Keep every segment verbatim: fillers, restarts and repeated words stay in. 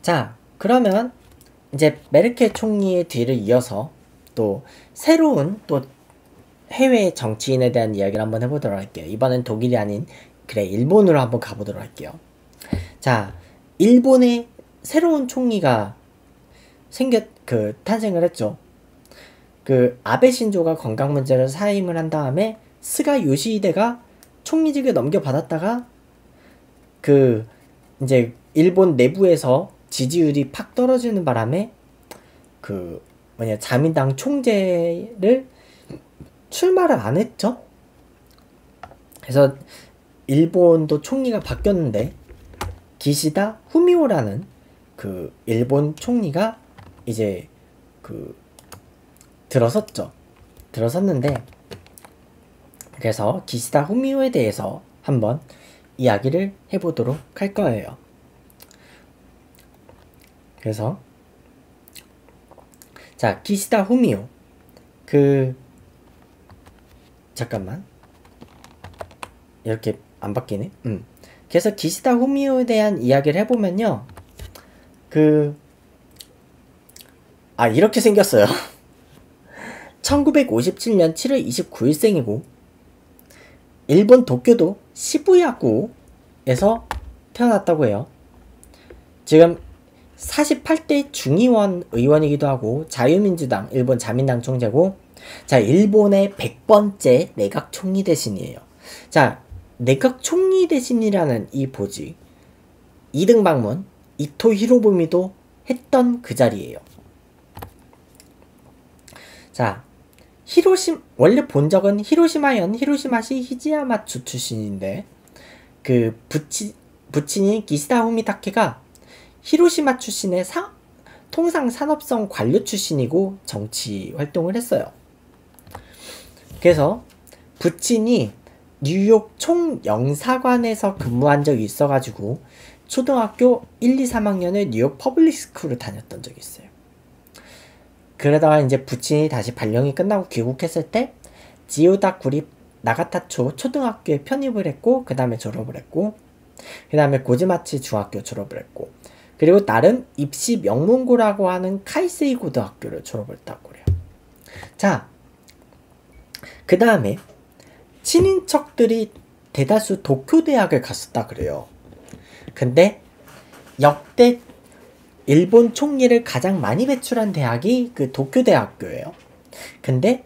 자, 그러면 이제 메르켈 총리의 뒤를 이어서 또 새로운 또 해외 정치인에 대한 이야기를 한번 해보도록 할게요. 이번엔 독일이 아닌 그래 일본으로 한번 가보도록 할게요. 자, 일본의 새로운 총리가 생겼 그 탄생을 했죠. 그 아베 신조가 건강 문제로 사임을 한 다음에 스가 요시히데가 총리직을 넘겨받았다가 그 이제 일본 내부에서 지지율이 팍 떨어지는 바람에 그 뭐냐 자민당 총재를 출마를 안 했죠. 그래서 일본도 총리가 바뀌었는데 기시다 후미오라는 그 일본 총리가 이제 그 들어섰죠. 들어섰는데 그래서 기시다 후미오에 대해서 한번 이야기를 해보도록 할 거예요. 그래서 자, 기시다 후미오 그 잠깐만 이렇게 안 바뀌네. 음. 그래서 기시다 후미오에 대한 이야기를 해보면요. 그 아 이렇게 생겼어요. 천구백오십칠 년 칠월 이십구일생이고 일본 도쿄도 시부야구에서 태어났다고 해요. 지금 사십팔 대 중의원 의원이기도 하고 자유민주당 일본 자민당 총재고 자 일본의 백 번째 내각 총리 대신이에요. 자 내각 총리 대신이라는 이 보직 이 등 방문 이토 히로부미도 했던 그 자리예요. 자 히로시 원래 본적은 히로시마현 히로시마시 히지야마츠 출신인데 그 부치 부친인 기시다 후미타케가 히로시마 출신의 사, 통상 산업성 관료 출신이고 정치 활동을 했어요. 그래서 부친이 뉴욕 총영사관에서 근무한 적이 있어가지고 초등학교 일, 이, 삼학년을 뉴욕 퍼블릭 스쿨을 다녔던 적이 있어요. 그러다가 이제 부친이 다시 발령이 끝나고 귀국했을 때 지오다 구립 나가타초 초등학교에 편입을 했고 그 다음에 졸업을 했고 그 다음에 고즈마치 중학교 졸업을 했고 그리고 나름 입시 명문고라고 하는 카이세이 고등학교를 졸업을 했다고 그래요. 자, 그 다음에 친인척들이 대다수 도쿄대학을 갔었다 그래요. 근데 역대 일본 총리를 가장 많이 배출한 대학이 그 도쿄대학교예요. 근데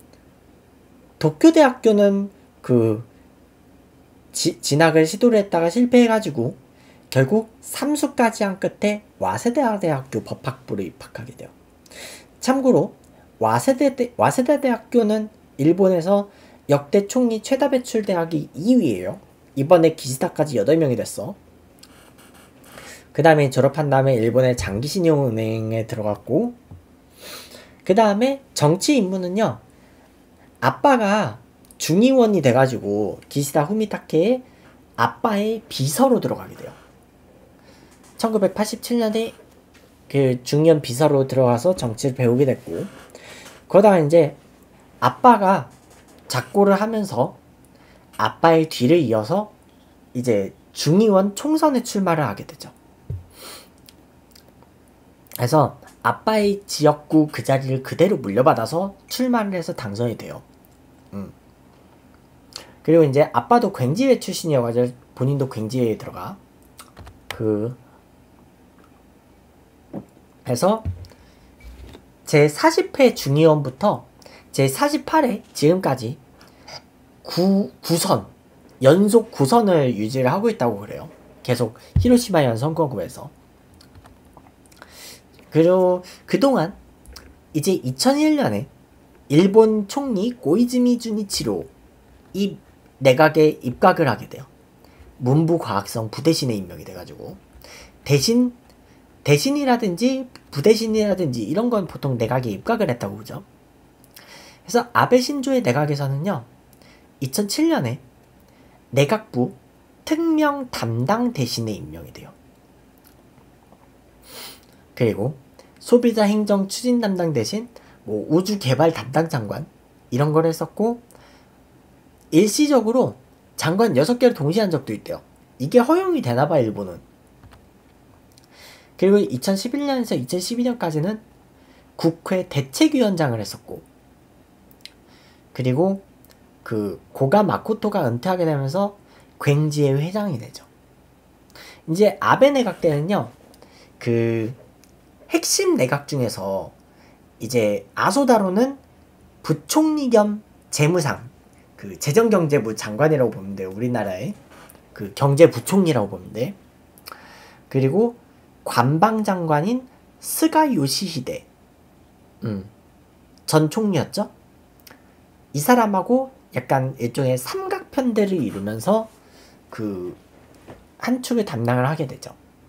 도쿄대학교는 그 지, 진학을 시도를 했다가 실패해가지고 결국 삼수까지 한 끝에 와세다 대학교 법학부로 입학하게 돼요. 참고로 와세대, 와세다 대학교는 일본에서 역대 총리 최다 배출 대학이 이 위예요. 이번에 기시다까지 여덟 명이 됐어. 그 다음에 졸업한 다음에 일본의 장기신용은행에 들어갔고 그 다음에 정치 임무는요. 아빠가 중의원이 돼가지고 기시다 후미타케의 아빠의 비서로 들어가게 돼요. 천구백팔십칠 년에 그 중의원 비서로 들어가서 정치를 배우게 됐고 그러다가 이제 아빠가 작고를 하면서 아빠의 뒤를 이어서 이제 중의원 총선에 출마를 하게 되죠. 그래서 아빠의 지역구 그 자리를 그대로 물려받아서 출마를 해서 당선이 돼요. 음. 그리고 이제 아빠도 굉지회 출신이어가지고 본인도 굉지회에 들어가. 그 그래서 제사십 회 중의원부터 제사십팔 회 지금까지 구, 구선 연속 구선을 유지를 하고 있다고 그래요. 계속 히로시마현 선거구에서. 그리고 그동안 이제 이천일 년에 일본 총리 고이즈미 주니치로 이 내각에 입각을 하게 돼요. 문부과학성 부대신에 임명이 돼가지고 대신 대신이라든지 부대신이라든지 이런 건 보통 내각에 입각을 했다고 보죠. 그래서 아베 신조의 내각에서는요. 이천칠 년에 내각부 특명 담당 대신에 임명이 돼요. 그리고 소비자 행정 추진 담당 대신 뭐 우주 개발 담당 장관 이런 걸 했었고 일시적으로 장관 여섯 개를 동시에 한 적도 있대요. 이게 허용이 되나봐 일본은. 그리고 이천십일 년에서 이천십이 년까지는 국회 대책위원장을 했었고, 그리고 그 고가 마코토가 은퇴하게 되면서 굉지의 회장이 되죠. 이제 아베 내각 때는요, 그 핵심 내각 중에서 이제 아소다로는 부총리 겸 재무상, 그 재정경제부 장관이라고 보면 돼요. 우리나라의 그 경제부총리라고 보면 돼. 그리고 관방장관인 스가 요시히데, 음, 전 총리였죠. 이 사람하고 약간 일종의 삼각편대를 이루면서 그 한 축을 담당을 하게 되죠.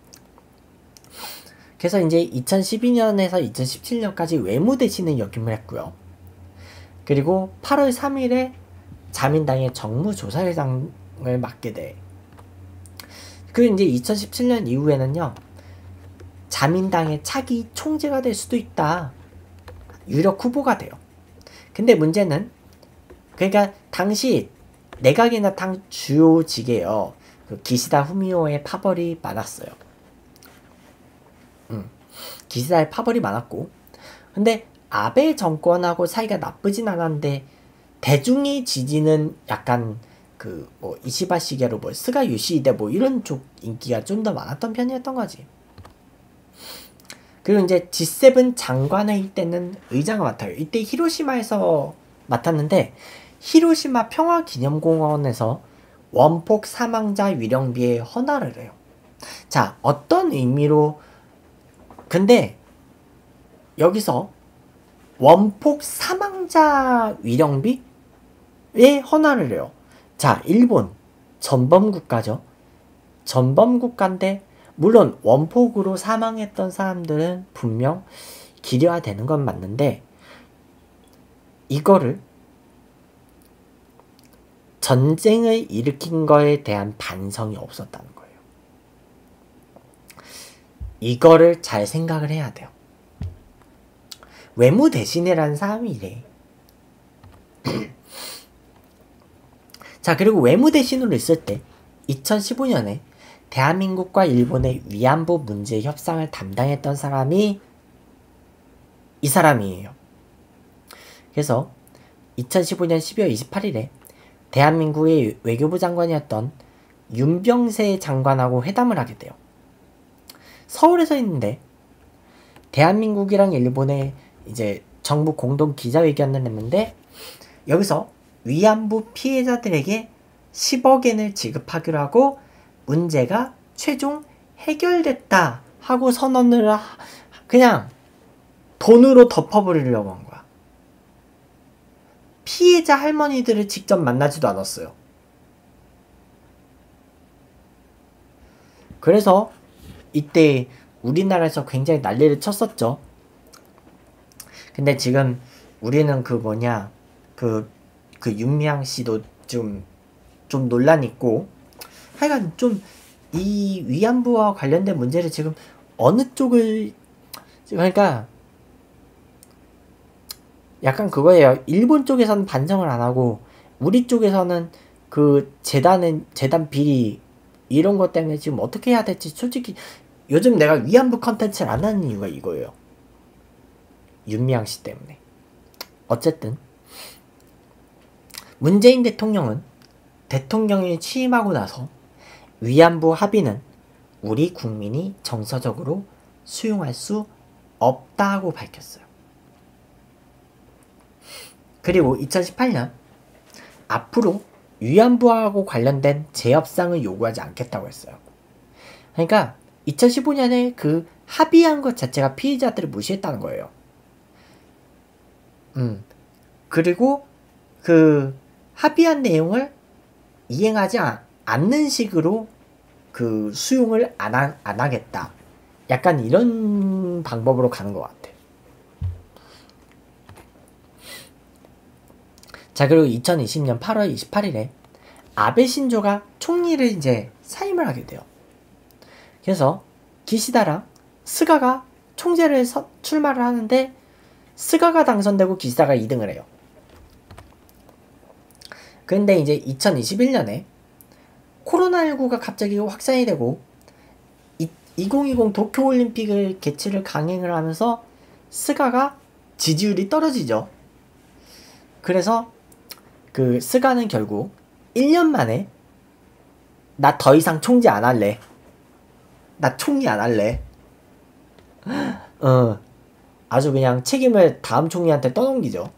그래서 이제 이천십이 년에서 이천십칠 년까지 외무대신을 역임을 했고요. 그리고 팔월 삼일에 자민당의 정무조사회장을 맡게 돼. 그리고 이제 이천십칠 년 이후에는요, 자민당의 차기 총재가 될 수도 있다. 유력 후보가 돼요. 근데 문제는, 그러니까 당시 내각이나 당 주요직에요, 그 기시다 후미오의 파벌이 많았어요. 음, 기시다의 파벌이 많았고, 근데 아베 정권하고 사이가 나쁘진 않았는데 대중의 지지는 약간 그 뭐 이시바 시게로 뭐 스가 요시히데 뭐 이런 쪽 인기가 좀 더 많았던 편이었던 거지. 그리고 이제 지 세븐 장관회의 때는 의장을 맡아요. 이때 히로시마에서 맡았는데, 히로시마 평화기념공원에서 원폭 사망자 위령비에 헌화를 해요. 자, 어떤 의미로, 근데 여기서 원폭 사망자 위령비에 헌화를 해요. 자, 일본 전범국가죠. 전범국가인데 물론 원폭으로 사망했던 사람들은 분명 기려되는 건 맞는데, 이거를 전쟁을 일으킨 거에 대한 반성이 없었다는 거예요. 이거를 잘 생각을 해야 돼요. 외무대신이라는 사람이 이래. 자, 그리고 외무대신으로 있을 때 이천십오 년에 대한민국과 일본의 위안부 문제 협상을 담당했던 사람이 이 사람이에요. 그래서 이천십오 년 십이월 이십팔일에 대한민국의 외교부 장관이었던 윤병세 장관하고 회담을 하게 돼요. 서울에서 있는데 대한민국이랑 일본의 이제 정부 공동 기자회견을 했는데, 여기서 위안부 피해자들에게 십억 엔을 지급하기로 하고 문제가 최종 해결됐다 하고 선언을 하, 그냥 돈으로 덮어버리려고 한 거야. 피해자 할머니들을 직접 만나지도 않았어요. 그래서 이때 우리나라에서 굉장히 난리를 쳤었죠. 근데 지금 우리는 그 뭐냐, 그, 그 윤미향 씨도 좀, 좀 논란이 있고, 하여간 좀 이 위안부와 관련된 문제를 지금 어느 쪽을, 그러니까 약간 그거예요. 일본 쪽에서는 반성을 안 하고 우리 쪽에서는 그 재단은 재단 비리 이런 것 때문에 지금 어떻게 해야 될지 솔직히 요즘 내가 위안부 컨텐츠를 안 하는 이유가 이거예요. 윤미향 씨 때문에. 어쨌든 문재인 대통령은 대통령이 취임하고 나서 위안부 합의는 우리 국민이 정서적으로 수용할 수 없다고 밝혔어요. 그리고 이천십팔 년 앞으로 위안부하고 관련된 재협상을 요구하지 않겠다고 했어요. 그러니까 이천십오 년에 그 합의한 것 자체가 피해자들을 무시했다는 거예요. 음. 그리고 그 합의한 내용을 이행하지 않, 않는 식으로 그 수용을 안, 하, 안 하겠다. 약간 이런 방법으로 가는 것 같아. 자, 그리고 이천이십 년 팔월 이십팔일에 아베 신조가 총리를 이제 사임을 하게 돼요. 그래서 기시다랑 스가가 총재를 서, 출마를 하는데 스가가 당선되고 기시다가 이 등을 해요. 근데 이제 이천이십일 년에 코로나십구가 갑자기 확산이 되고 이, 이천이십 도쿄올림픽을 개최를 강행을 하면서 스가가 지지율이 떨어지죠. 그래서 그 스가는 결국 일 년 만에 나 더 이상 총재 안 할래. 나 총리 안 할래. 어, 아주 그냥 책임을 다음 총리한테 떠넘기죠.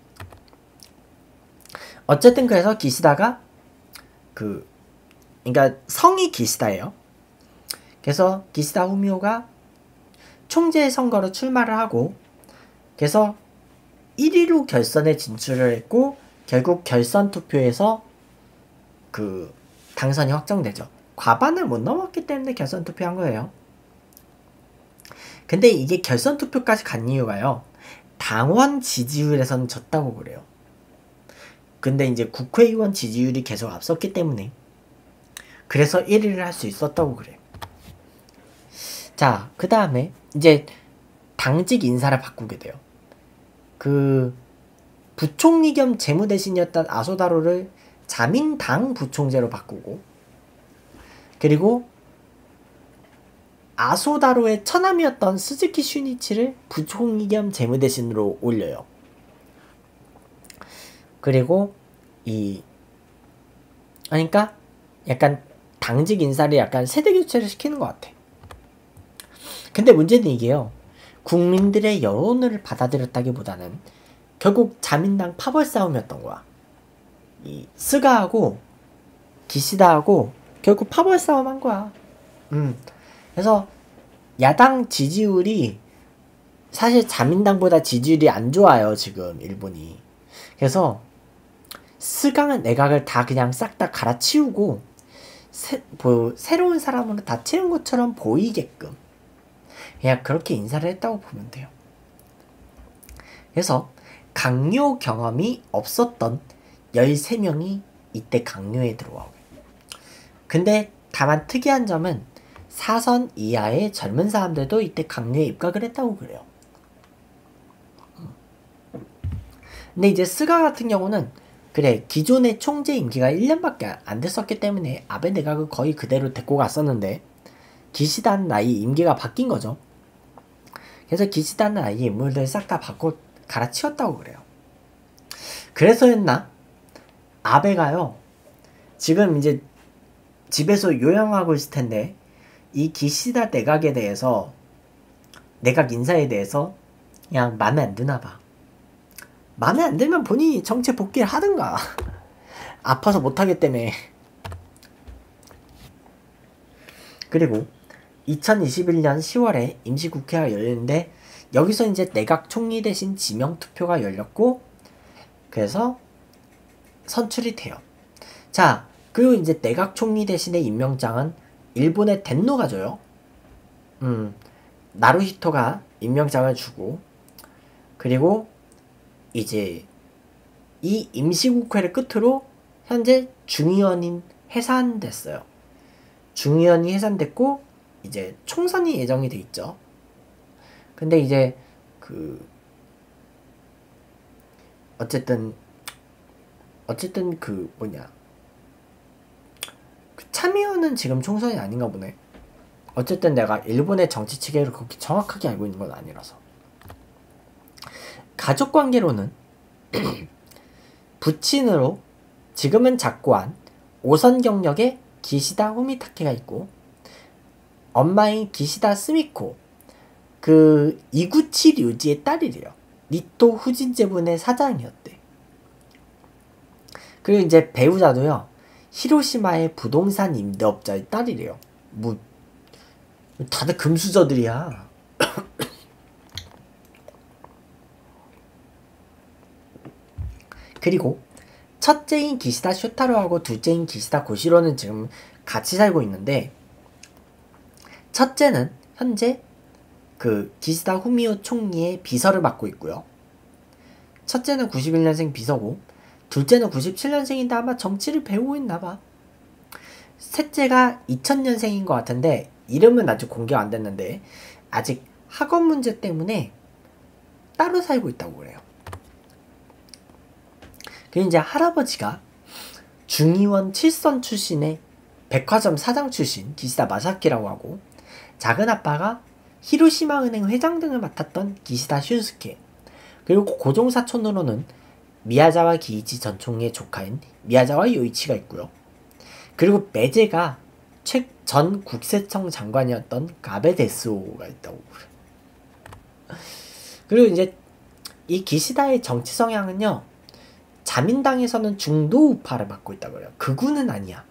어쨌든 그래서 기시다가 그 그러니까 성이 기시다예요. 그래서 기시다 후미오가 총재 선거로 출마를 하고 그래서 일 위로 결선에 진출을 했고 결국 결선 투표에서 그 당선이 확정되죠. 과반을 못 넘었기 때문에 결선 투표한 거예요. 근데 이게 결선 투표까지 간 이유가요. 당원 지지율에서는 졌다고 그래요. 근데 이제 국회의원 지지율이 계속 앞섰기 때문에 그래서 일 위를 할 수 있었다고 그래요. 자, 그 다음에 이제 당직 인사를 바꾸게 돼요. 그 부총리 겸 재무대신이었던 아소다로를 자민당 부총재로 바꾸고 그리고 아소다로의 처남이었던 스즈키 슈니치를 부총리 겸 재무대신으로 올려요. 그리고 이 그러니까 약간 당직 인사를 약간 세대교체를 시키는 것 같아. 근데 문제는 이게요. 국민들의 여론을 받아들였다기보다는 결국 자민당 파벌 싸움이었던 거야. 이 스가하고 기시다하고 결국 파벌 싸움 한 거야. 음. 그래서 야당 지지율이 사실 자민당보다 지지율이 안 좋아요. 지금 일본이. 그래서 스가 내각을 다 그냥 싹 다 갈아치우고 새, 뭐, 새로운 사람으로 다 채운 것처럼 보이게끔 그냥 그렇게 인사를 했다고 보면 돼요. 그래서 강요 경험이 없었던 열세 명이 이때 강요에 들어와요. 근데 다만 특이한 점은 사선 이하의 젊은 사람들도 이때 강요에 입각을 했다고 그래요. 근데 이제 스가 같은 경우는 그래 기존의 총재 임기가 일 년밖에 안 됐었기 때문에 아베 내각을 거의 그대로 데리고 갔었는데 기시다는 나이 임기가 바뀐 거죠. 그래서 기시다는 나이 인물들 싹 다 바꿔 갈아치웠다고 그래요. 그래서였나? 아베가요 지금 이제 집에서 요양하고 있을 텐데 이 기시다 내각에 대해서 내각 인사에 대해서 그냥 마음에 안 드나 봐. 마음에 안 들면 본인이 정치 복귀를 하든가. 아파서 못하기 때문에. 그리고 이천이십일 년 시월에 임시국회가 열리는데 여기서 이제 내각 총리 대신 지명투표가 열렸고 그래서 선출이 돼요. 자, 그리고 이제 내각 총리 대신의 임명장은 일본의 덴노가 줘요. 음, 나루히토가 임명장을 주고 그리고 이제 이 임시국회를 끝으로 현재 중의원이 해산됐어요. 중의원이 해산됐고 이제 총선이 예정이 돼 있죠. 근데 이제 그 어쨌든 어쨌든 그 뭐냐 그 참의원은 지금 총선이 아닌가 보네. 어쨌든 내가 일본의 정치 체계를 그렇게 정확하게 알고 있는 건 아니라서. 가족관계로는 부친으로 지금은 작고한 오선 경력의 기시다 후미타케가 있고 엄마인 기시다 스미코 그 이구치 류지의 딸이래요. 니토 후진제분의 사장이었대. 그리고 이제 배우자도요 히로시마의 부동산 임대업자의 딸이래요. 뭐 다들 금수저들이야. 그리고 첫째인 기시다 쇼타로하고 둘째인 기시다 고시로는 지금 같이 살고 있는데 첫째는 현재 그 기시다 후미오 총리의 비서를 맡고 있고요. 첫째는 구십일 년생 비서고 둘째는 구십칠 년생인데 아마 정치를 배우고 있나봐. 셋째가 이천 년생인 것 같은데 이름은 아직 공개가 안 됐는데 아직 학업 문제 때문에 따로 살고 있다고 그래요. 그리고 이제 할아버지가 중의원 칠선 출신의 백화점 사장 출신 기시다 마사키라고 하고 작은 아빠가 히로시마 은행 회장 등을 맡았던 기시다 슌스케, 그리고 고종 사촌으로는 미야자와 기이치 전 총리의 조카인 미야자와 요이치가 있고요. 그리고 매제가 최 전 국세청 장관이었던 가베 데스오가 있다고 그래. 그리고 이제 이 기시다의 정치 성향은요, 자민당에서는 중도 우파를 맡고 있다고 해요. 극우는 아니야.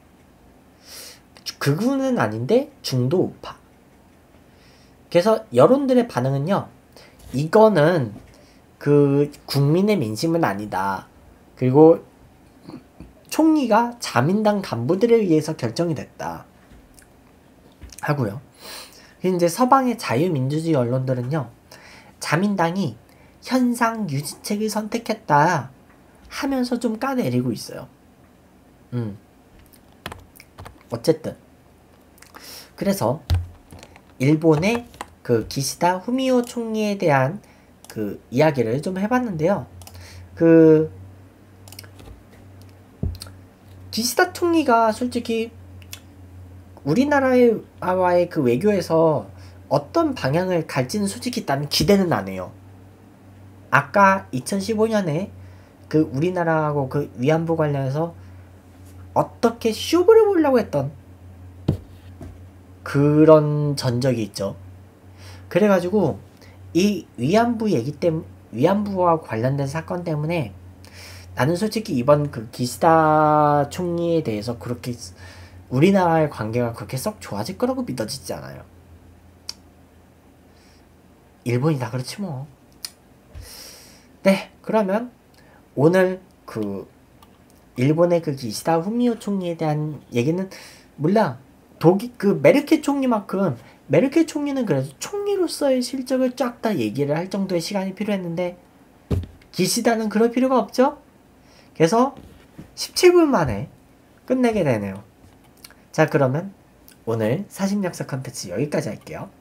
극우는 아닌데 중도 우파. 그래서 여론들의 반응은요, 이거는 그 국민의 민심은 아니다. 그리고 총리가 자민당 간부들에 의해서 결정이 됐다 하고요. 이제 서방의 자유민주주의 언론들은요, 자민당이 현상 유지책을 선택했다 하면서 좀 까내리고 있어요. 음. 어쨌든 그래서 일본의 그 기시다 후미오 총리에 대한 그 이야기를 좀 해봤는데요. 그 기시다 총리가 솔직히 우리나라와의 그 외교에서 어떤 방향을 갈지는 솔직히 나는 기대는 안 해요. 아까 이천십오 년에 그 우리나라하고 그 위안부 관련해서 어떻게 쇼부를 보려고 했던 그런 전적이 있죠. 그래가지고 이 위안부 얘기 때문에, 위안부와 관련된 사건 때문에 나는 솔직히 이번 그 기시다 총리에 대해서 그렇게 우리나라의 관계가 그렇게 썩 좋아질 거라고 믿어지지 않아요. 일본이 다 그렇지 뭐. 네, 그러면 오늘 그 일본의 그 기시다 후미오 총리에 대한 얘기는, 몰라 독일 그 메르켈 총리만큼, 메르켈 총리는 그래도 총리로서의 실적을 쫙 다 얘기를 할 정도의 시간이 필요했는데 기시다는 그럴 필요가 없죠. 그래서 십칠 분 만에 끝내게 되네요. 자, 그러면 오늘 사십 역사 컨텐츠 여기까지 할게요.